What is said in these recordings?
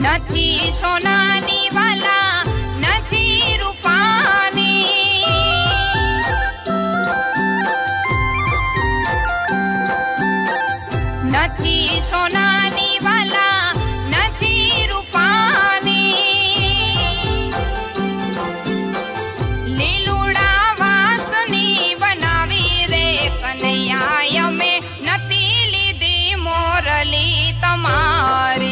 નથી સોનાની વાલા નથી રૂપાની નથી સોનાની વાલા નથી રૂપાની લીલુડા વાસની બનાવી રે કનૈયા અમે નથી લીધી મોરલી તમારી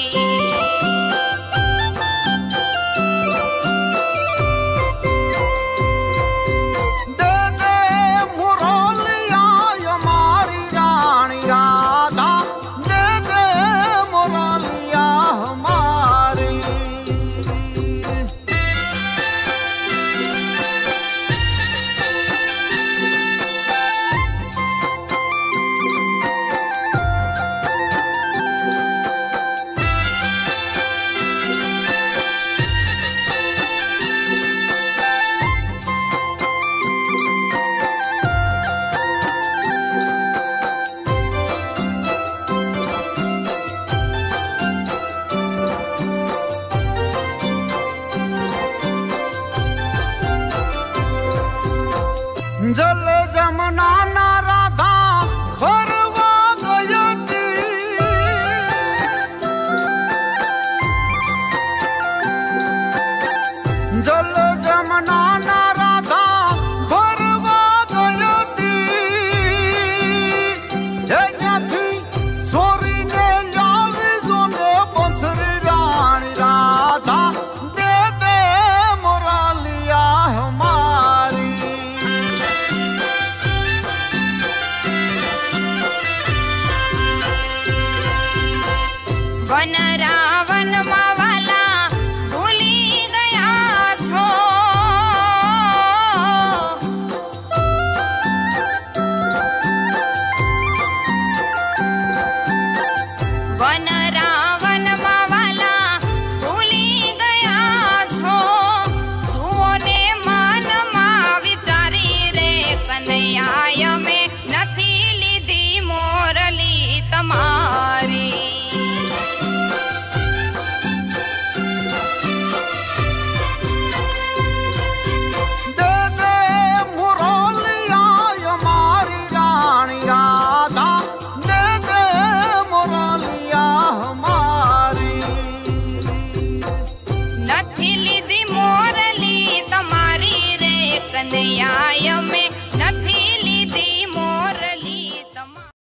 जल जमुना ना राधा भरवा गई थी जल जमुना ना राधा भरवा गई थी थी सोरी ने लावी जोने बंसरी रानी राधा दे दे मोरालिया हमारी वन रावण मावाला भूली गया छो वन रावण मावाला भूली गया छो जुओ ने मन मा विचारी रे कन्हैया में नहीं लीधी मोरली तमारी નથી લીધી મોરલી તમારી રે કનૈયા અમે